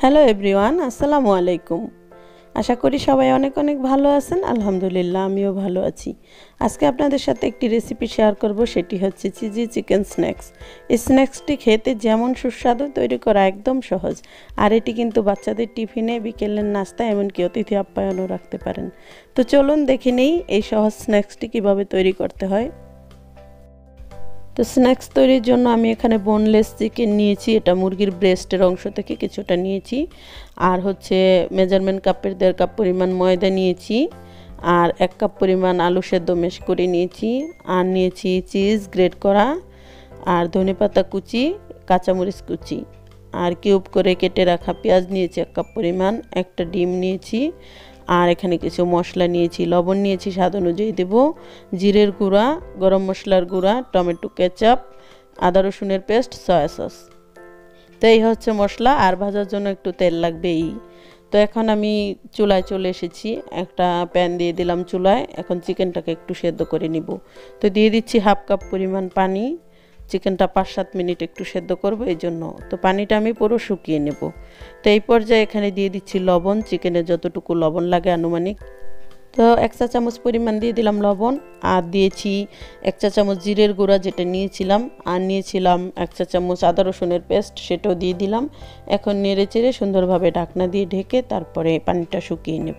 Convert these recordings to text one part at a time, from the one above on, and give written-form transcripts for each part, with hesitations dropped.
Hello everyone, আসসালামু আলাইকুম। আশা করি সবাই অনেক অনেক ভালো আছেন। আলহামদুলিল্লাহ, আমিও ভালো আছি। আজকে আপনাদের সাথে একটি রেসিপি শেয়ার করব, সেটি হচ্ছে চিজি চিকেন স্ন্যাক্স। এই স্ন্যাক্সটি খেতে যেমন সুস্বাদু, তৈরি করা একদম সহজ। আর এটি কিন্তু বাচ্চাদের টিফিনে, বিকেলের নাস্তা, এমনকি অতিথি আপ্যায়নও রাখতে পারেন। তো চলুন দেখে নেই এই সহজ স্ন্যাক্সটি কিভাবে তৈরি করতে হয়। তো স্ন্যাক্স তৈরির জন্য আমি এখানে বোনলেস চিকেন নিয়েছি, এটা মুরগির ব্রেস্টের অংশ থেকে কিছুটা নিয়েছি। আর হচ্ছে মেজারমেন্ট কাপের 1.5 কাপ পরিমাণ ময়দা নিয়েছি। আর 1 কাপ পরিমাণ আলু সেদ্ধ মেশ করে নিয়েছি। আর নিয়েছি চিজ গ্রেট করা, আর ধনেপাতা কুচি, কাঁচামরিচ কুচি, আর কিউব করে কেটে রাখা পেঁয়াজ নিয়েছি 1 কাপ পরিমাণ, একটা ডিম নিয়েছি। আর এখানে কিছু মশলা নিয়েছি, লবণ নিয়েছি স্বাদ অনুযায়ী দেব, জিরের গুঁড়া, গরম মশলার গুঁড়া, টমেটো কেচাপ, আদা রসুনের পেস্ট, সয়া সস। তো এই হচ্ছে মশলা। আর ভাজার জন্য একটু তেল লাগবেই। তো এখন আমি চুলায় চলে এসেছি, একটা প্যান দিয়ে দিলাম চুলায়। এখন চিকেনটাকে একটু সেদ্ধ করে নিব। তো দিয়ে দিচ্ছি 1/2 কাপ পরিমাণ পানি। চিকেনটা 5-7 মিনিট একটু সেদ্ধ করব, এই জন্য। তো পানিটা আমি পুরো শুকিয়ে নেব। তো এই পর্যায়ে এখানে দিয়ে দিচ্ছি লবণ, চিকেনে যতটুকু লবণ লাগে আনুমানিক। তো 1 চা চামচ পরিমাণ দিয়ে দিলাম লবণ। আর দিয়েছি 1 চা চামচ জিরের গুঁড়া, যেটা নিয়েছিলাম। আর নিয়েছিলাম 1 চা চামচ আদা রসুনের পেস্ট, সেটাও দিয়ে দিলাম। এখন নেড়ে চেড়ে সুন্দরভাবে ঢাকনা দিয়ে ঢেকে তারপরে পানিটা শুকিয়ে নেব।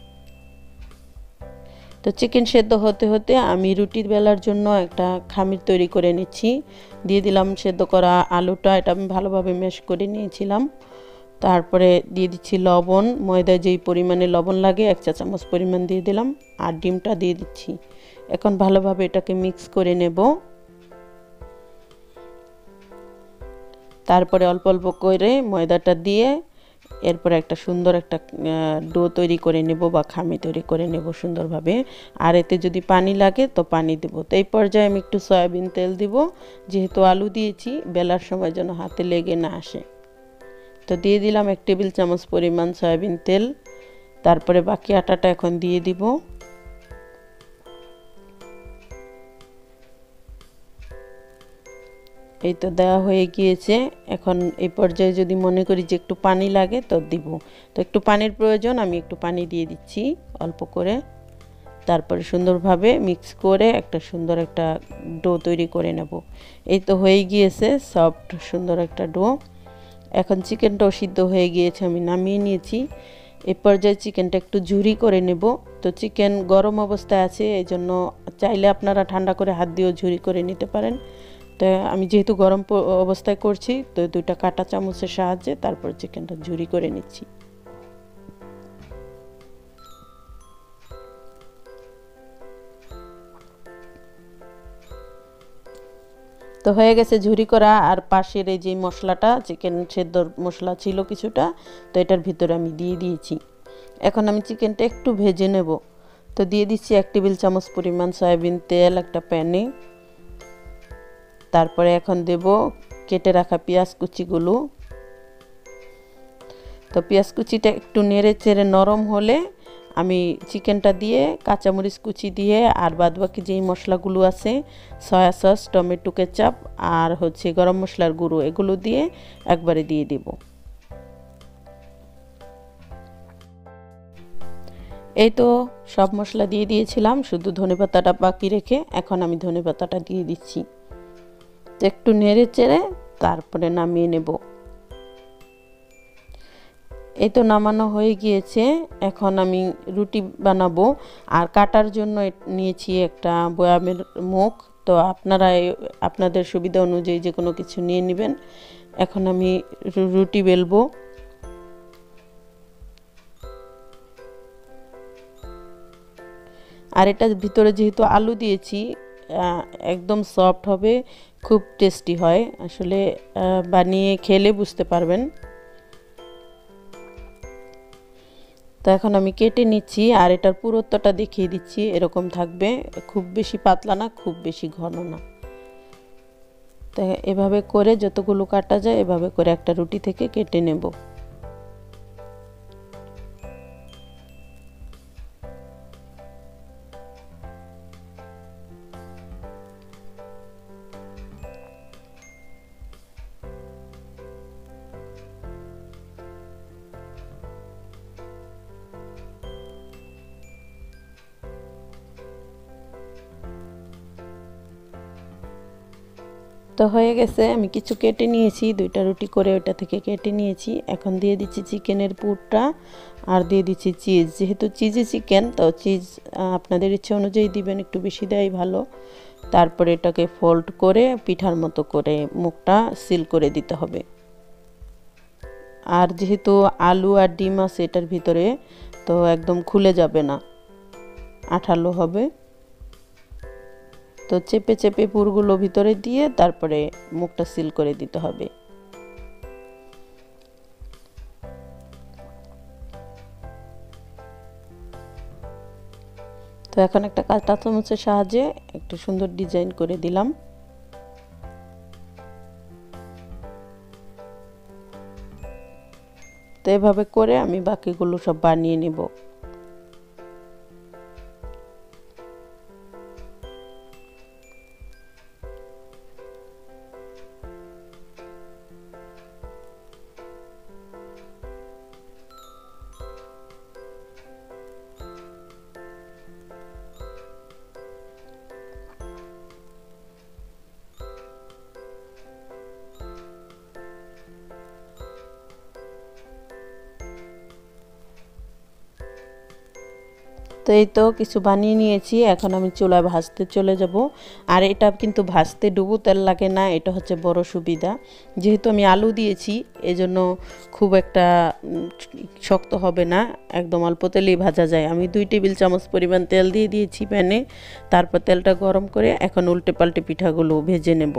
তো চিকেন সেদ্ধ হতে হতে আমি রুটির বেলার জন্য একটা খামির তৈরি করে নিচ্ছি। দিয়ে দিলাম সেদ্ধ করা আলুটা, এটা আমি ভালোভাবে ম্যাশ করে নিয়েছিলাম। তারপরে দিয়ে দিচ্ছি লবণ, ময়দায় যেই পরিমাণে লবণ লাগে 1 চা চামচ পরিমাণ দিয়ে দিলাম। আর ডিমটা দিয়ে দিচ্ছি। এখন ভালোভাবে এটাকে মিক্স করে নেব। তারপরে অল্প অল্প করে ময়দাটা দিয়ে এরপরে একটা সুন্দর একটা ডো তৈরি করে নেব, বা খামি তৈরি করে নেব সুন্দরভাবে। আর এতে যদি পানি লাগে তো পানি দেব। তো এই পর্যায়ে আমি একটু সয়াবিন তেল দিব, যেহেতু আলু দিয়েছি, বেলার সময় যেন হাতে লেগে না আসে। তো দিয়ে দিলাম 1 টেবিল চামচ পরিমাণ সয়াবিন তেল। তারপরে বাকি আটাটা এখন দিয়ে দিব। এই তো দেওয়া হয়ে গিয়েছে। এখন এই পর্যায়ে যদি মনে করি যে একটু পানি লাগে তো দিব। তো একটু পানির প্রয়োজন, আমি একটু পানি দিয়ে দিচ্ছি অল্প করে। তারপরে সুন্দরভাবে মিক্স করে একটা সুন্দর একটা ডো তৈরি করে নেব। এই তো হয়ে গিয়েছে সফট সুন্দর একটা ডো। এখন চিকেনটাও সিদ্ধ হয়ে গিয়েছে, আমি নামিয়ে নিয়েছি। এই পর্যায়ে চিকেনটা একটু ঝুরি করে নেব। তো চিকেন গরম অবস্থায় আছে, এই জন্য চাইলে আপনারা ঠান্ডা করে হাত দিয়েও ঝুরি করে নিতে পারেন। তো আমি যেহেতু গরম অবস্থায় করছি, তো 2টা কাঁটা চামচের সাহায্যে তারপর চিকেনটা ঝুরি করে নিচ্ছি। তো হয়ে গেছে ঝুরি করা। আর পাশের এই যে মশলাটা, চিকেন সেদ্ধর মশলা ছিল কিছুটা, তো এটার ভিতরে আমি দিয়ে দিয়েছি। এখন আমি চিকেনটা একটু ভেজে নেব। তো দিয়ে দিচ্ছি 1 টেবিল চামচ পরিমাণ সয়াবিন তেল একটা প্যানে। তারপরে এখন দেব কেটে রাখা পেঁয়াজ কুচিগুলো। তো পেঁয়াজ কুচিটা একটু নেড়ে চেড়ে নরম হলে আমি চিকেনটা দিয়ে, কাঁচামরিচ কুচি দিয়ে, আর বাদবাকি যেই মশলাগুলো আছে, সয়া সস, টমেটো কেচাপ, আর হচ্ছে গরম মশলার গুঁড়ো, এগুলো দিয়ে একবারে দিয়ে দেব। এই তো সব মশলা দিয়ে দিয়েছিলাম, শুধু ধনেপাতাটা বাকি রেখে এখন আমি ধনেপাতাটা দিয়ে দিচ্ছি। একটু নেড়ে চেড়ে তারপরে নামিয়ে নেব। এই তো নামানো হয়ে গিয়েছে। এখন আমি রুটি বানাবো। আর কাটার জন্য নিয়েছি একটা বয়ামের মুখ। তো আপনারা আপনাদের সুবিধা অনুযায়ী যে কোনো কিছু নিয়ে নেবেন। এখন আমি রুটি বেলবো। আর এটার ভিতরে যেহেতু আলু দিয়েছি, একদম সফট হবে, খুব টেস্টি হয় আসলে। বানিয়ে খেলে বুঝতে পারবেন। তো এখন আমি কেটে নিচ্ছি। আর এটার পুরুত্বটা দেখিয়ে দিচ্ছি, এরকম থাকবে, খুব বেশি পাতলা না, খুব বেশি ঘন না। তো এভাবে করে যতগুলো কাটা যায় এভাবে করে একটা রুটি থেকে কেটে নেব। তো হয়ে গেছে, আমি কিছু কেটে নিয়েছি, 2টা রুটি করে ওটা থেকে কেটে নিয়েছি। এখন দিয়ে দিচ্ছি চিকেনের পুরটা আর দিয়ে দিচ্ছি চিজ। যেহেতু চিজি চিকেন, তো চিজ আপনাদের ইচ্ছে অনুযায়ী দিবেন, একটু বেশি দেওয়াই ভালো। তারপরে এটাকে ফোল্ড করে পিঠার মতো করে মুখটা সিল করে দিতে হবে। আর যেহেতু আলু আর ডিম আছে এটার ভিতরে, তো একদম খুলে যাবে না, আঠালো হবে। তো চেপে চেপে পুরগুলো ভিতরে দিয়ে তারপরে মুখটা সিল করে দিতে হবে। তো এখন একটা কাঁটা চামচের সাহায্যে একটা সুন্দর ডিজাইন করে দিলাম। তো এভাবে করে আমি বাকিগুলো সব বানিয়ে নেব। তো এই তো কিছু বানিয়ে নিয়েছি, এখন আমি চুলায় ভাজতে চলে যাব। আর এটা কিন্তু ভাজতে ডুবো তেল লাগে না, এটা হচ্ছে বড় সুবিধা। যেহেতু আমি আলু দিয়েছি এজন্য খুব একটা শক্ত হবে না, একদম অল্প তেলেই ভাজা যায়। আমি 2 টেবিল চামচ পরিমাণ তেল দিয়ে দিয়েছি প্যানে। তারপর তেলটা গরম করে এখন উল্টে পাল্টে পিঠাগুলো ভেজে নেব।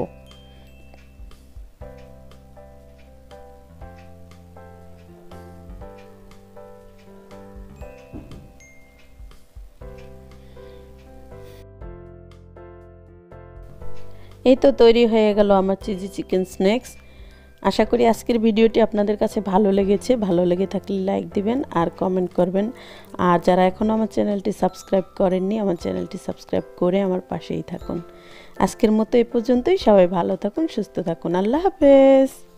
এই তো তৈরি হয়ে গেল আমার চিজি চিকেন স্ন্যাক্স। আশা করি আজকের ভিডিওটি আপনাদের কাছে ভালো লেগেছে। ভালো লেগে থাকলে লাইক দিবেন আর কমেন্ট করবেন। আর যারা এখনও আমার চ্যানেলটি সাবস্ক্রাইব করেননি, আমার চ্যানেলটি সাবস্ক্রাইব করে আমার পাশেই থাকুন। আজকের মতো এই পর্যন্তই। সবাই ভালো থাকুন, সুস্থ থাকুন। আল্লাহ হাফেজ।